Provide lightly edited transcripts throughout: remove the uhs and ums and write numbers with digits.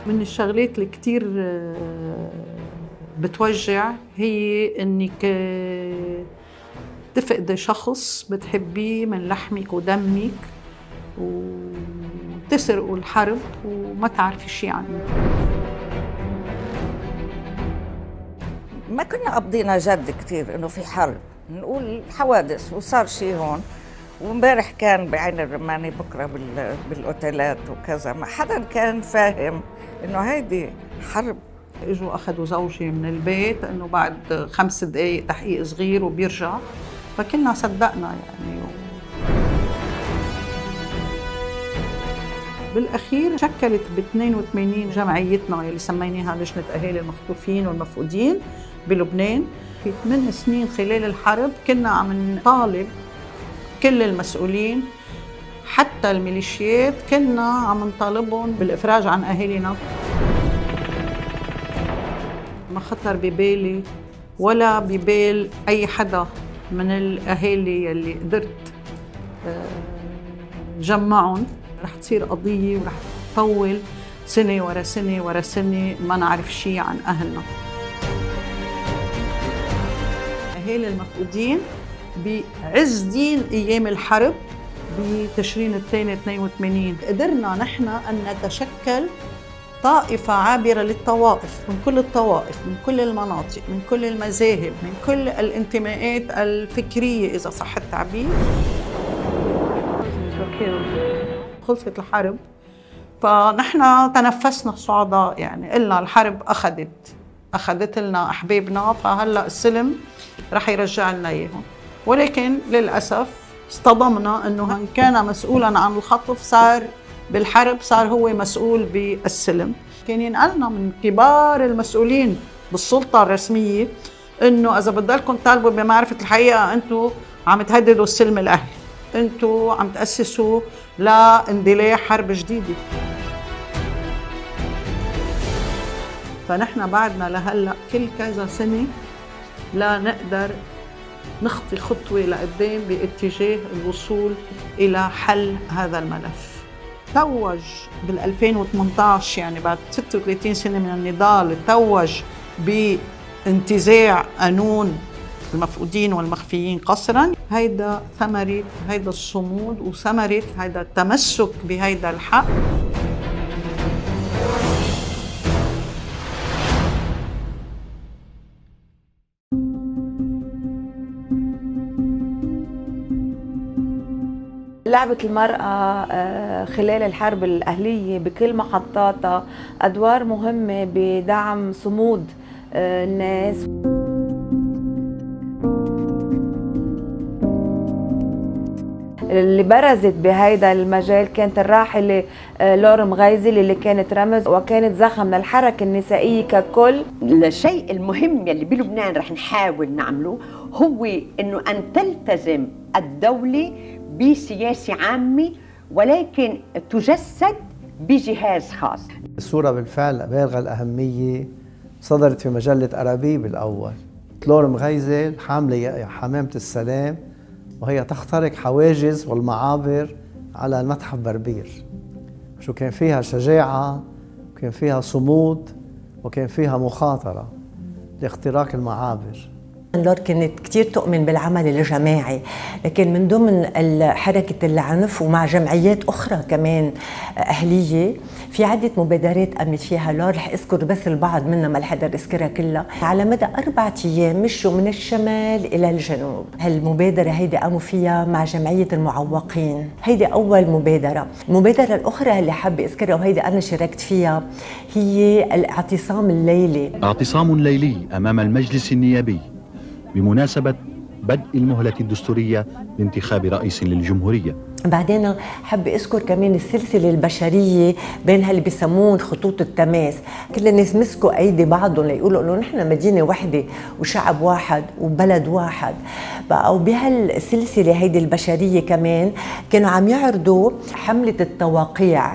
من الشغلات اللي كتير بتوجع هي انك تفقدي شخص بتحبيه من لحمك ودمك وتسرقوا الحرب وما تعرفي شيء عنه. ما كنا قضينا جد كتير انه في حرب، نقول حوادث وصار شيء هون، وامبارح كان بعين الرماني، بكره بالاوتيلات وكذا. ما حدا كان فاهم انه هيدي حرب. اجوا اخذوا زوجي من البيت انه بعد 5 دقائق تحقيق صغير وبيرجع، فكلنا صدقنا يعني. بالاخير شكلت ب 82 جمعيتنا اللي سميناها لجنه اهالي المخطوفين والمفقودين بلبنان. في 8 سنين خلال الحرب كنا عم نطالب كل المسؤولين حتى الميليشيات، كنا عم نطالبهم بالافراج عن اهالينا. ما خطر ببالي ولا ببال اي حدا من الاهالي اللي قدرت جمعهم رح تصير قضيه ورح تطول سنه ورا سنه ورا سنه ما نعرف شيء عن اهلنا. اهالي المفقودين بعز دين ايام الحرب بتشرين الثاني 82 قدرنا نحن ان نتشكل طائفة عابرة للطوائف، من كل الطوائف، من كل المناطق، من كل المذاهب، من كل الانتماءات الفكرية إذا صح التعبير. خلصت الحرب فنحن تنفسنا الصعداء، يعني قلنا الحرب أخذت لنا أحبابنا، فهلأ السلم رح يرجع لنا إياهم. ولكن للأسف اصطدمنا أنه من كان مسؤولاً عن الخطف صار بالحرب صار هو مسؤول بالسلم. كان ينقلنا من كبار المسؤولين بالسلطة الرسمية انه اذا بدكم تطالبوا بمعرفة الحقيقة انتم عم تهددوا السلم الاهلي، انتم عم تأسسوا لاندلاع حرب جديدة. فنحن بعدنا لهلا كل كذا سنة لا نقدر نخطي خطوة لقدام باتجاه الوصول إلى حل هذا الملف. توج بال 2018 يعني بعد 36 سنة من النضال توج بانتزاع قانون المفقودين والمخفيين قسرا. هيدا ثمرة هيدا الصمود وثمرة هيدا التمسك بهيدا الحق. لعبت المرأة خلال الحرب الأهلية بكل محطاتها أدوار مهمة بدعم صمود الناس. اللي برزت بهيدا المجال كانت الراحلة لورا مغيزل اللي كانت رمز وكانت زخم من الحركة النسائية ككل. الشيء المهم يلي بلبنان رح نحاول نعمله هو إنه أن تلتزم الدولة بسياسة عامة ولكن تجسد بجهاز خاص. الصورة بالفعل بالغة الأهمية صدرت في مجلة أرابيب الأول. لور مغيزل حاملة حمامة السلام وهي تخترق حواجز والمعابر على المتحف بربير. شو كان فيها شجاعة وكان فيها صمود وكان فيها مخاطرة لاختراق المعابر. لور كانت كتير تؤمن بالعمل الجماعي، لكن من ضمن حركة العنف ومع جمعيات أخرى كمان أهلية في عدة مبادرات قامت فيها لور. رح أذكر بس البعض منها ما الحدا أذكرها كلها. على مدى 4 أيام مشوا من الشمال إلى الجنوب. هالمبادرة هيدي قاموا فيها مع جمعية المعوقين، هيدي أول مبادرة. المبادرة الأخرى اللي حابة أذكرها وهيدي أنا شاركت فيها هي الاعتصام الليلي. اعتصام ليلي أمام المجلس النيابي بمناسبة بدء المهلة الدستورية لانتخاب رئيس للجمهورية. بعدين حابة أذكر كمان السلسلة البشرية بينها اللي بيسمون خطوط التماس. كل الناس مسكوا أيدي بعضهم ليقولوا إنه نحن مدينة واحدة وشعب واحد وبلد واحد. بقوا بهالسلسلة هيدي البشرية كمان كانوا عم يعرضوا حملة التوقيع.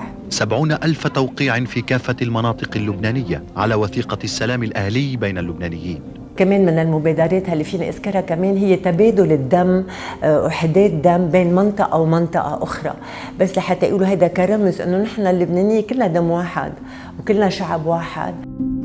70,000 توقيع في كافة المناطق اللبنانية على وثيقة السلام الأهلي بين اللبنانيين. كمان من المبادرات اللي فينا اذكرها كمان هي تبادل الدم، وحدات دم بين منطقه ومنطقه اخرى، بس لحتى يقولوا هذا كرمز انه نحن اللبنانيه كلنا دم واحد وكلنا شعب واحد.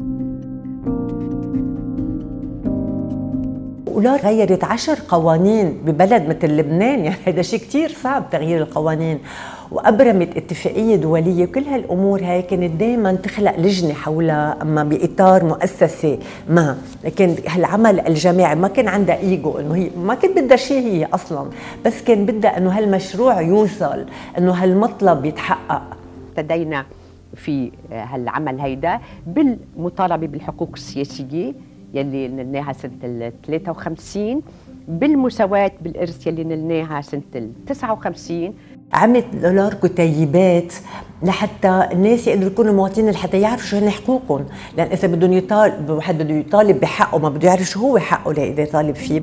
ولار غيرت 10 قوانين ببلد مثل لبنان، يعني هذا شيء كتير صعب تغيير القوانين، وأبرمت اتفاقية دولية، وكل هالأمور هاي كانت دايما تخلق لجنة حولها أما بإطار مؤسسة ما، لكن هالعمل الجماعي ما كان عندها إيجو، إنه هي ما كانت بدها شيء هي أصلا، بس كان بدها إنه هالمشروع يوصل، إنه هالمطلب يتحقق. ابتدينا في هالعمل هيدا بالمطالبة بالحقوق السياسية يلي نلناها سنة ال 53، بالمساواة بالإرث يلي نلناها سنة ال 59. عملت دولار كتيبات لحتى الناس يقدروا يكونوا مواطنين، لحتى يعرفوا شو هن حقوقهم، لأن إذا بدهم يطالب واحد بده يطالب بحقه ما بده يعرف شو هو حقه لإذا يطالب فيه.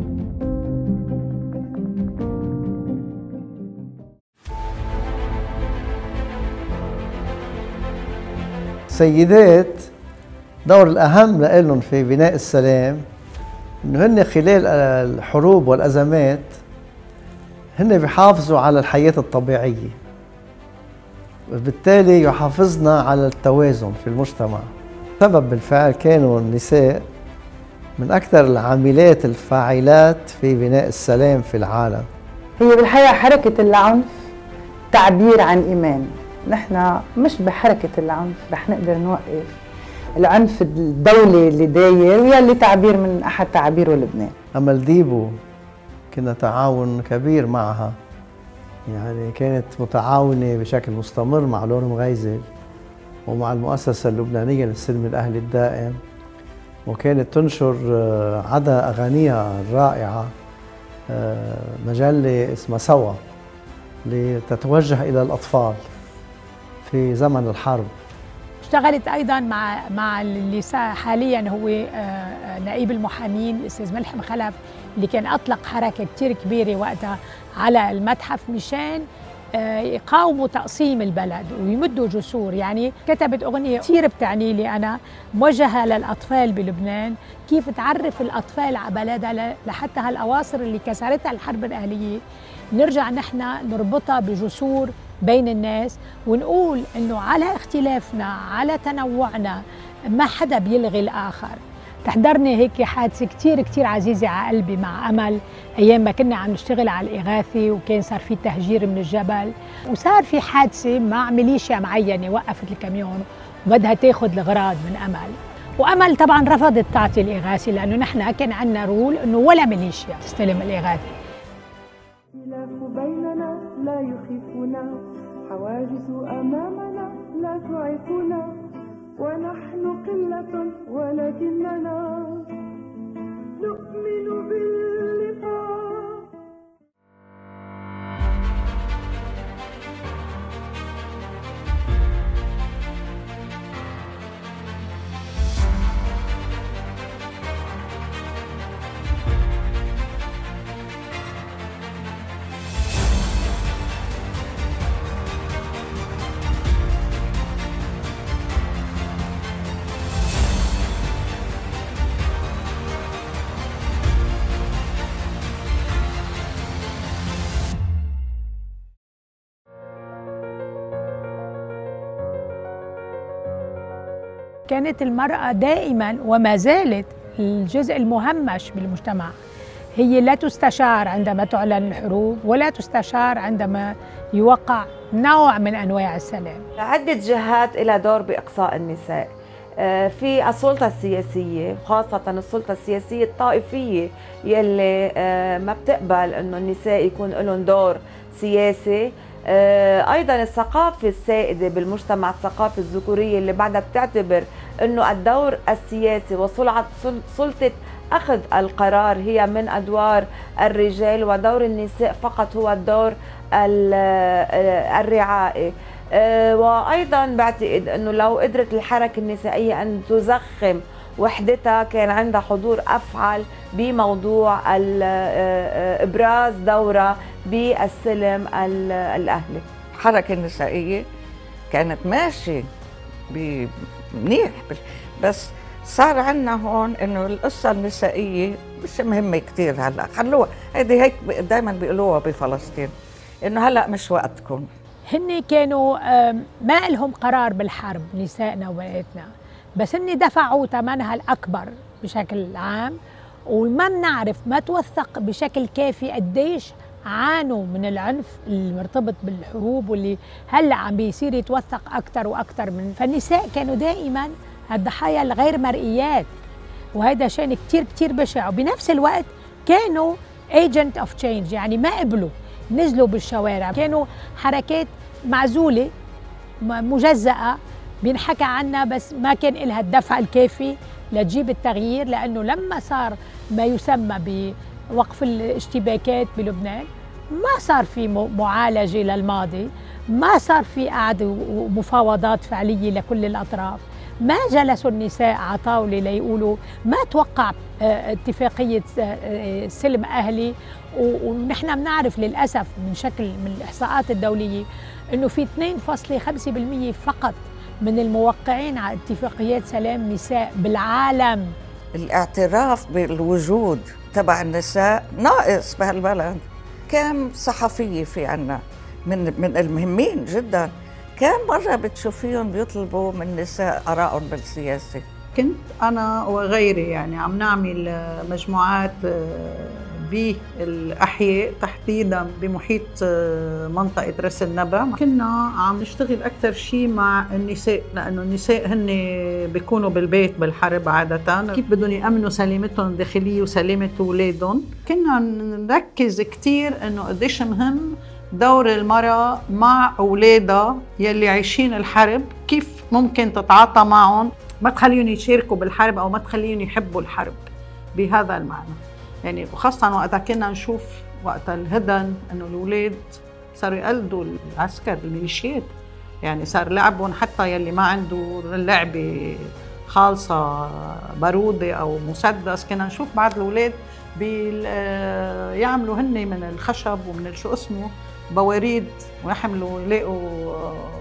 السيدات دور الأهم لهم في بناء السلام إنه هن خلال الحروب والأزمات هن بيحافظوا على الحياة الطبيعية، وبالتالي يحافظنا على التوازن في المجتمع. سبب بالفعل كانوا النساء من أكثر العاملات الفاعلات في بناء السلام في العالم. هي بالحقيقة حركة العنف تعبير عن إيمان، نحن مش بحركة العنف رح نقدر نوقف العنف الدولي اللي داير واللي تعبير من أحد تعابيره لبنان. أما الديبو كنا تعاون كبير معها، يعني كانت متعاونة بشكل مستمر مع لورم غيزل ومع المؤسسة اللبنانية للسلم الأهلي الدائم، وكانت تنشر عدا أغانيها الرائعة مجلة اسمها سوا لتتوجه إلى الأطفال في زمن الحرب. اشتغلت ايضا مع اللي حاليا هو نائب المحامين الاستاذ ملحم خلف، اللي كان اطلق حركه كثير كبيره وقتها على المتحف مشان يقاوموا تقسيم البلد ويمدوا جسور. يعني كتبت اغنيه كثير بتعني لي انا، موجهه للاطفال بلبنان، كيف تعرف الاطفال على بلدها لحتى هالاواصر اللي كسرتها الحرب الاهليه نرجع نحن نربطها بجسور بين الناس، ونقول انه على اختلافنا على تنوعنا ما حدا بيلغي الاخر. تحضرني هيك حادثه كثير كثير عزيزه على قلبي مع امل، ايام ما كنا عم نشتغل على الاغاثه وكان صار في تهجير من الجبل، وصار في حادثه مع ميليشيا معينه وقفت الكاميون وبدها تاخذ الغراض من امل، وامل طبعا رفضت تعطي الاغاثه لانه نحن كان عندنا رول انه ولا ميليشيا تستلم الاغاثه. الاختلاف بيننا لا يخيفنا، حواجز أمامنا لا تعيقنا، ونحن قلة ولكننا نؤمن باللقاء. كانت المرأة دائما وما زالت الجزء المهمش بالمجتمع، هي لا تستشار عندما تعلن الحروب ولا تستشار عندما يوقع نوع من أنواع السلام. عدة جهات إلى دور بإقصاء النساء في السلطة السياسية، خاصة السلطة السياسية الطائفية يلي ما بتقبل إنه النساء يكون لهم دور سياسي. أيضا الثقافة السائدة بالمجتمع، الثقافة الذكورية اللي بعدها بتعتبر أنه الدور السياسي وسلطة أخذ القرار هي من أدوار الرجال، ودور النساء فقط هو الدور الرعائي. وأيضا بعتقد أنه لو قدرت الحركة النسائية أن تزخم وحدتها كان عندها حضور أفعل بموضوع إبراز دورها بالسلم الأهلي. الحركة النسائية كانت ماشية منيح، بس صار عندنا هون انه القصه النسائيه مش مهمه كثير هلا، خلوها هيدي هيك دائما بيقولوها بفلسطين انه هلا مش وقتكم. هن كانوا ما لهم قرار بالحرب نسائنا وبناتنا، بس هن دفعوا ثمنها الأكبر بشكل عام، وما بنعرف ما توثق بشكل كافي قديش عانوا من العنف المرتبط بالحروب واللي هلا عم بيصير يتوثق أكثر وأكثر فالنساء كانوا دائما الضحايا الغير مرئيات، وهذا شيء كتير كتير بشع. وبنفس الوقت كانوا agent of change، يعني ما قبلوا نزلوا بالشوارع، كانوا حركات معزولة مجزأة بينحكى عنها، بس ما كان لها الدفع الكافي لتجيب التغيير، لأنه لما صار ما يسمى بوقف الاشتباكات بلبنان ما صار في معالجة للماضي، ما صار في قعدة ومفاوضات فعلية لكل الأطراف، ما جلسوا النساء على طاولة ليقولوا، ما توقع اتفاقية سلم أهلي. ونحن بنعرف للأسف من الإحصاءات الدولية أنه في 2.5% فقط من الموقعين على اتفاقيات سلام نساء بالعالم. الاعتراف بالوجود تبع النساء ناقص بهالبلد. كم صحفية في عنا من المهمين جدا، كم مرة بتشوفيهم بيطلبوا من النساء آرائهم بالسياسة؟ كنت أنا وغيري يعني عم نعمل مجموعات بالأحياء تحديداً بمحيط منطقة راس النبع. كنا عم نشتغل أكثر شيء مع النساء، لأنه النساء هن بيكونوا بالبيت بالحرب عادة، كيف بدهم يأمنوا سلامتهم الداخلية وسلامة أولادهم. كنا نركز كتير إنه قديش مهم دور المرأة مع أولادها يلي عايشين الحرب، كيف ممكن تتعاطى معهم، ما تخليهم يشاركوا بالحرب أو ما تخليهم يحبوا الحرب بهذا المعنى. يعني وخاصة وقتها كنا نشوف وقت الهدن إنه الأولاد صاروا يقلدوا العسكر الميليشيات، يعني صار لعبهم حتى يلي ما عنده لعبة خالصة بارودة أو مسدس، كنا نشوف بعض الأولاد يعملوا هن من الخشب ومن شو اسمه بواريد، ويحملوا يلاقوا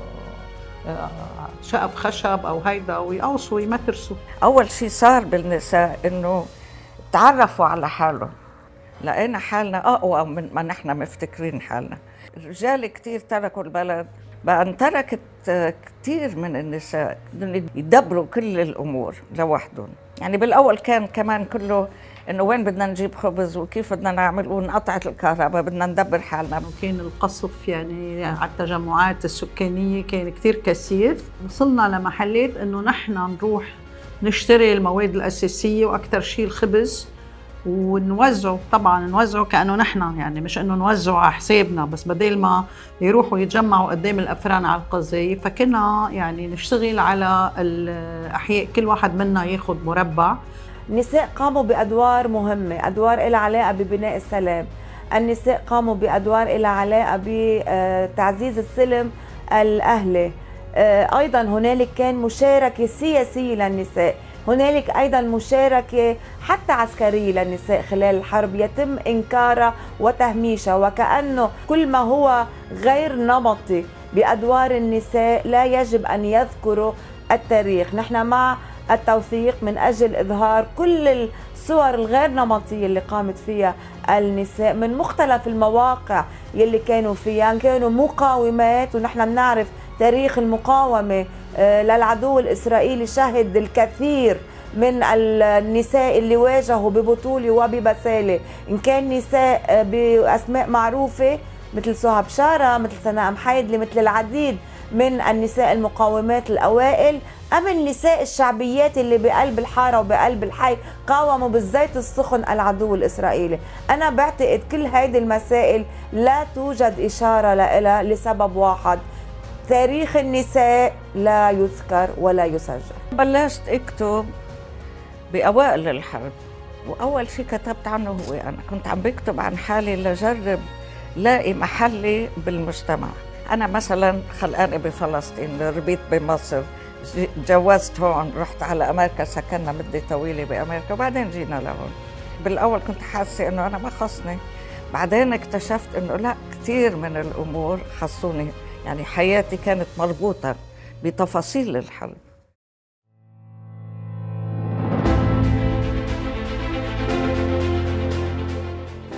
شقف خشب أو هيدا ويقوصوا ويمترسوا. أول شيء صار بالنساء إنه تعرفوا على حالهم، لقينا حالنا أقوى من ما نحن مفتكرين حالنا. الرجال كتير تركوا البلد، بقى تركت كتير من النساء يدبروا كل الأمور لوحدهم. يعني بالأول كان كمان كله إنه وين بدنا نجيب خبز وكيف بدنا نعمل، وانقطعت الكهرباء بدنا ندبر حالنا. وكان القصف يعني على التجمعات السكانية كان كتير كثيف. وصلنا لمحلات إنه نحن نروح نشتري المواد الأساسية وأكثر شيء الخبز ونوزعه، طبعا نوزعه كأنه نحن يعني مش إنه نوزعه على حسابنا، بس بدل ما يروحوا يتجمعوا قدام الأفران على القضية، فكنا يعني نشتغل على الأحياء كل واحد منا ياخذ مربع. النساء قاموا بأدوار مهمة، أدوار لها علاقة ببناء السلام. النساء قاموا بأدوار لها علاقة بتعزيز السلم الأهلي. أيضا هنالك كان مشاركة سياسية للنساء، هنالك أيضا مشاركة حتى عسكرية للنساء خلال الحرب يتم إنكارها وتهميشها، وكأنه كل ما هو غير نمطي بأدوار النساء لا يجب أن يذكره التاريخ. نحن مع التوثيق من أجل إظهار كل الصور الغير نمطية اللي قامت فيها النساء من مختلف المواقع يلي كانوا فيها، كانوا مقاومات، ونحن بنعرف تاريخ المقاومة للعدو الإسرائيلي شهد الكثير من النساء اللي واجهوا ببطولة وببسالة، إن كان نساء بأسماء معروفة مثل سهى بشارة، مثل سناء محايدلي، مثل العديد من النساء المقاومات الأوائل، أم النساء الشعبيات اللي بقلب الحارة وبقلب الحي قاوموا بالزيت السخن العدو الإسرائيلي. أنا بعتقد كل هيدي المسائل لا توجد إشارة لها لسبب واحد: تاريخ النساء لا يذكر ولا يسجل. بلشت اكتب بأوائل الحرب، وأول شيء كتبت عنه هو أنا كنت عم بكتب عن حالي لجرب لاقي محلي بالمجتمع. أنا مثلا خلقانة بفلسطين، ربيت بمصر، تجوزت هون، رحت على أمريكا، سكننا مدة طويلة بأمريكا، وبعدين جينا لهون. بالأول كنت حاسة إنه أنا ما خصني، بعدين اكتشفت إنه لا، كثير من الأمور خصوني. يعني حياتي كانت مربوطة بتفاصيل الحرب.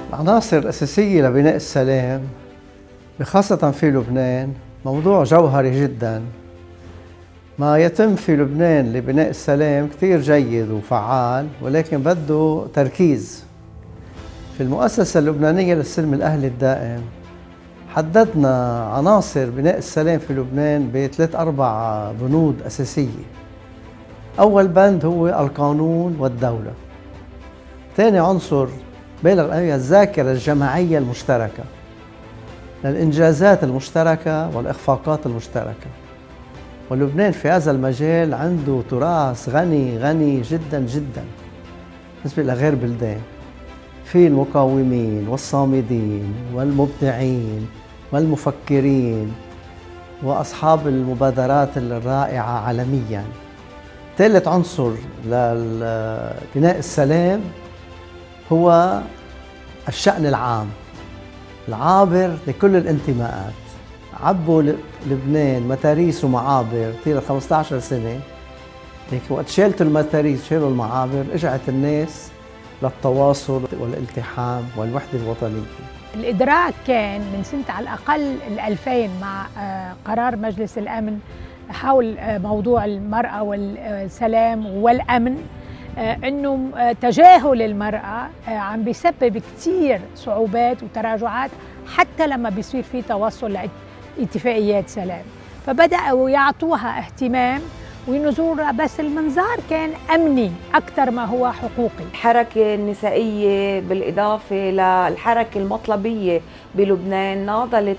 العناصر الأساسية لبناء السلام خاصة في لبنان موضوع جوهري جدا. ما يتم في لبنان لبناء السلام كثير جيد وفعال، ولكن بده تركيز. في المؤسسة اللبنانية للسلم الأهلي الدائم حددنا عناصر بناء السلام في لبنان بثلاث أربع بنود أساسية. أول بند هو القانون والدولة. ثاني عنصر بالغ الأهمية الذاكرة الجماعية المشتركة للإنجازات المشتركة والإخفاقات المشتركة. ولبنان في هذا المجال عنده تراث غني جدا جدا بالنسبة لغير بلدان، في المقاومين والصامدين والمبدعين والمفكرين وأصحاب المبادرات الرائعة عالميا. ثالث عنصر لبناء السلام هو الشأن العام العابر لكل الانتماءات. عبوا لبنان متاريس ومعابر طيلة 15 سنة، لكن وقت شالتوا المتاريس شالوا المعابر رجعت الناس للتواصل والالتحام والوحدة الوطنية. الإدراك كان من سنة على الأقل 2000 مع قرار مجلس الأمن حول موضوع المرأة والسلام والأمن، أنه تجاهل المرأة عم بيسبب كتير صعوبات وتراجعات حتى لما بيصير في توصل لاتفاقيات سلام، فبدأوا يعطوها اهتمام وينظروا، بس المنظار كان أمني أكثر ما هو حقوقي. الحركة النسائية بالإضافة للحركة المطلبية بلبنان ناضلت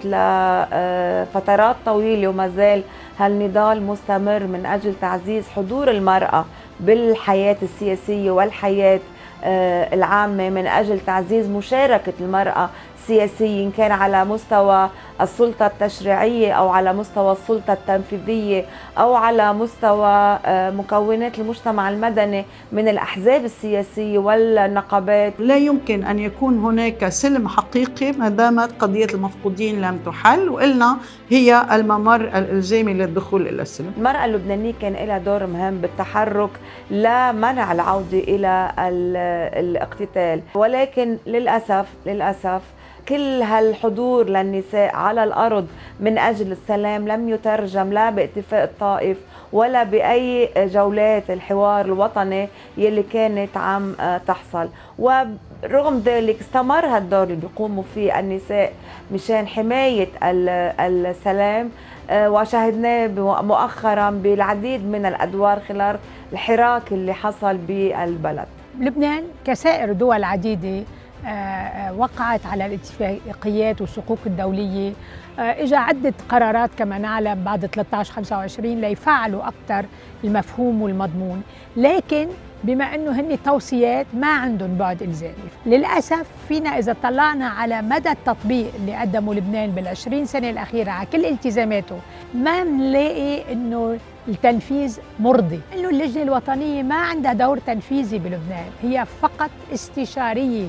لفترات طويلة، وما زال هالنضال مستمر من أجل تعزيز حضور المرأة بالحياة السياسية والحياة العامة، من أجل تعزيز مشاركة المرأة السياسية إن كان على مستوى السلطة التشريعية أو على مستوى السلطة التنفيذية أو على مستوى مكونات المجتمع المدني من الأحزاب السياسية والنقابات. لا يمكن أن يكون هناك سلم حقيقي ما دامت قضية المفقودين لم تحل، وإلنا هي الممر الإلزامي للدخول إلى السلم. المرأة اللبنانية كان لها دور مهم بالتحرك لمنع العودة إلى الاقتتال، ولكن للأسف كل هالحضور للنساء على الأرض من أجل السلام لم يترجم لا باتفاق الطائف ولا بأي جولات الحوار الوطني يلي كانت عم تحصل. ورغم ذلك استمر هالدور اللي بيقوموا فيه النساء مشان حماية السلام، وشاهدناه مؤخرا بالعديد من الأدوار خلال الحراك اللي حصل بالبلد. لبنان كسائر دول عديدة وقعت على الاتفاقيات والصكوك الدولية، إجا عدة قرارات كما نعلم بعد 13/25 ليفعلوا أكثر المفهوم والمضمون، لكن بما أنه هن توصيات ما عندهم بعد إلزامي. للأسف فينا إذا طلعنا على مدى التطبيق اللي قدمه لبنان بال20 سنة الأخيرة على كل التزاماته ما نلاقي أنه التنفيذ مرضي، أنه اللجنة الوطنية ما عندها دور تنفيذي بلبنان، هي فقط استشارية.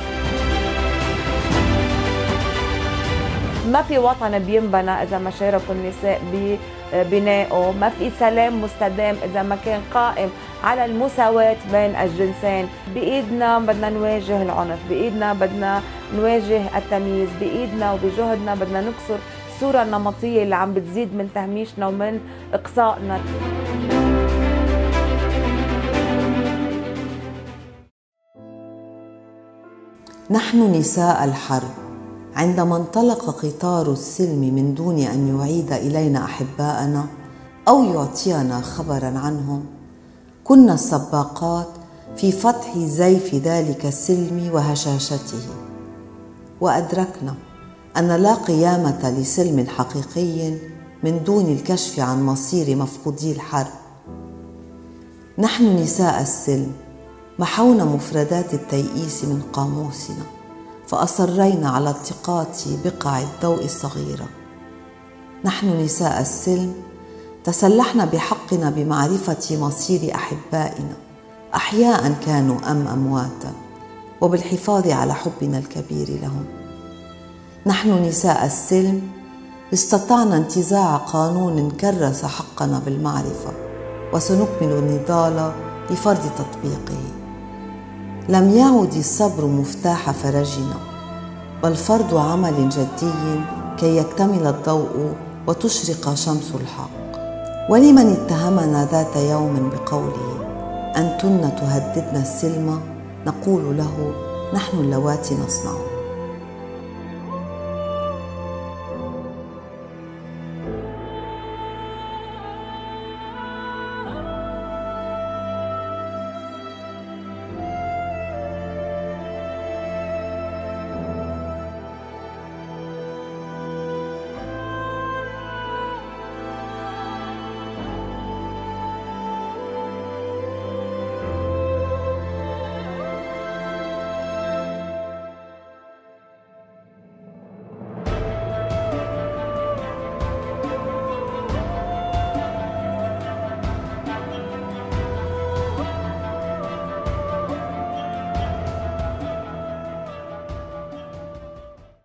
ما في وطن بينبنى إذا ما شاركوا النساء ببنائه، ما في سلام مستدام إذا ما كان قائم على المساواة بين الجنسين. بإيدنا بدنا نواجه العنف، بإيدنا بدنا نواجه التمييز، بإيدنا وبجهدنا بدنا نكسر الصورة النمطية اللي عم بتزيد من تهميشنا ومن إقصائنا. نحن نساء الحرب عندما انطلق قطار السلم من دون أن يعيد إلينا أحباءنا أو يعطينا خبراً عنهم، كنا السباقات في فتح زيف ذلك السلم وهشاشته، وأدركنا أن لا قيامة لسلم حقيقي من دون الكشف عن مصير مفقودي الحرب. نحن نساء السلم محونا مفردات التيئيس من قاموسنا، فأصرينا على التقاط بقع الضوء الصغيرة. نحن نساء السلم تسلحنا بحقنا بمعرفة مصير أحبائنا أحياء كانوا أم أمواتا، وبالحفاظ على حبنا الكبير لهم. نحن نساء السلم استطعنا انتزاع قانون كرس حقنا بالمعرفة، وسنكمل النضال لفرض تطبيقه. لم يعد الصبر مفتاح فرجنا، بل فرض عمل جدي كي يكتمل الضوء وتشرق شمس الحق. ولمن اتهمنا ذات يوم بقوله أنتن تهددن السلم نقول له نحن اللواتي نصنع.